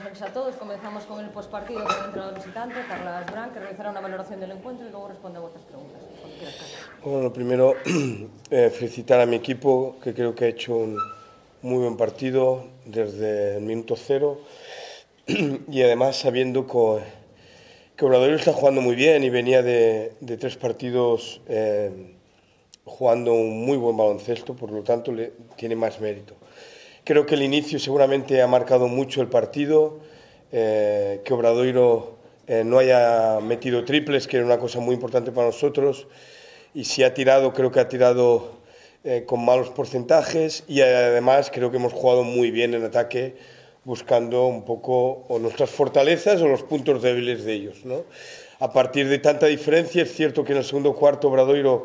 noches a todos. Comenzamos con el postpartido con el entrenador visitante, Carles Bran, que realizará una valoración del encuentro y luego responde a vuestras preguntas. Bueno, lo primero, felicitar a mi equipo, que creo que ha hecho un muy buen partido desde el minuto cero y además sabiendo que Obradoiro está jugando muy bien y venía de 3 partidos jugando un muy buen baloncesto, por lo tanto tiene más mérito. Creo que el inicio seguramente ha marcado mucho el partido, que Obradoiro no haya metido triples, que era una cosa muy importante para nosotros, y si ha tirado, creo que ha tirado con malos porcentajes, y además creo que hemos jugado muy bien en ataque, buscando un poco o nuestras fortalezas o los puntos débiles de ellos, ¿no? A partir de tanta diferencia, es cierto que en el segundo cuarto Obradoiro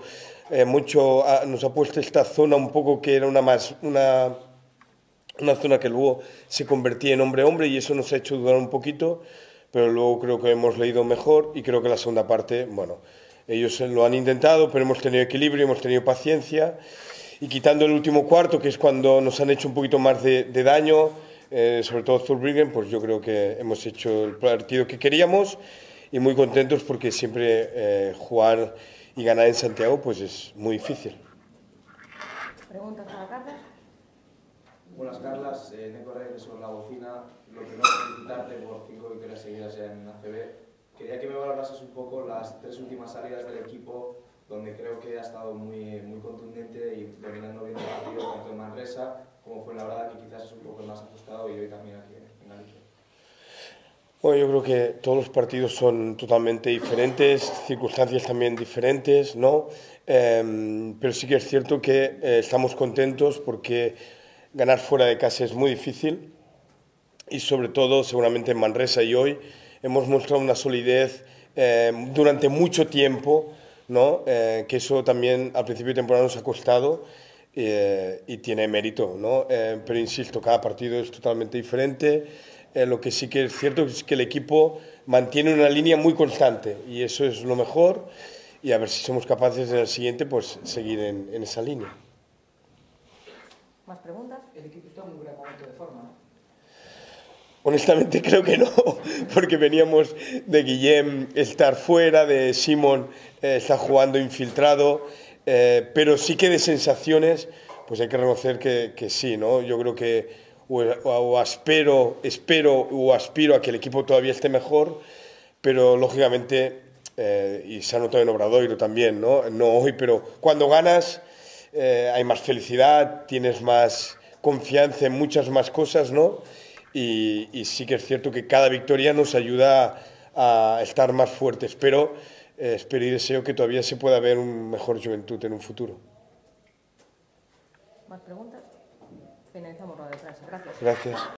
nos ha puesto esta zona un poco que era una zona que luego se convertía en hombre-hombre y eso nos ha hecho dudar un poquito, pero luego creo que hemos leído mejor y creo que la segunda parte, bueno, ellos lo han intentado, pero hemos tenido equilibrio, hemos tenido paciencia y quitando el último cuarto, que es cuando nos han hecho un poquito más de daño, sobre todo Zurbriggen, pues yo creo que hemos hecho el partido que queríamos y muy contentos porque siempre jugar y ganar en Santiago pues es muy difícil. ¿Preguntas para Carles? Buenas, Carles. Nico Reyes sobre La Bocina. Lo primero es felicitarte por 5 victorias seguidas en ACB. Quería que me valorases un poco las 3 últimas salidas del equipo, donde creo que ha estado muy contundente y dominando bien el partido, tanto en Manresa como fue la verdad que quizás es un poco más ajustado y hoy también aquí en Galicia. Bueno, yo creo que todos los partidos son totalmente diferentes, circunstancias también diferentes, ¿no? Pero sí que es cierto que estamos contentos porque ganar fuera de casa es muy difícil y sobre todo seguramente en Manresa y hoy hemos mostrado una solidez durante mucho tiempo, ¿no? Que eso también al principio de temporada nos ha costado y tiene mérito, ¿no? Pero insisto, cada partido es totalmente diferente. Lo que sí que es cierto es que el equipo mantiene una línea muy constante y eso es lo mejor y a ver si somos capaces en el siguiente pues seguir en esa línea. ¿Más preguntas? El equipo está en un gran momento de forma, ¿no? Honestamente creo que no, porque veníamos de Guillem estar fuera, de Simon estar jugando infiltrado, pero sí que de sensaciones, pues hay que reconocer que sí, ¿no? Yo creo que espero o aspiro a que el equipo todavía esté mejor, pero lógicamente, y se ha notado en Obradoiro también, ¿no? No hoy, pero cuando ganas hay más felicidad, tienes más confianza en muchas más cosas, ¿no? Y sí que es cierto que cada victoria nos ayuda a estar más fuertes, pero espero y deseo que todavía se pueda ver un mejor Juventud en un futuro. ¿Más preguntas? Finalizamos rueda de prensa. Gracias. Gracias.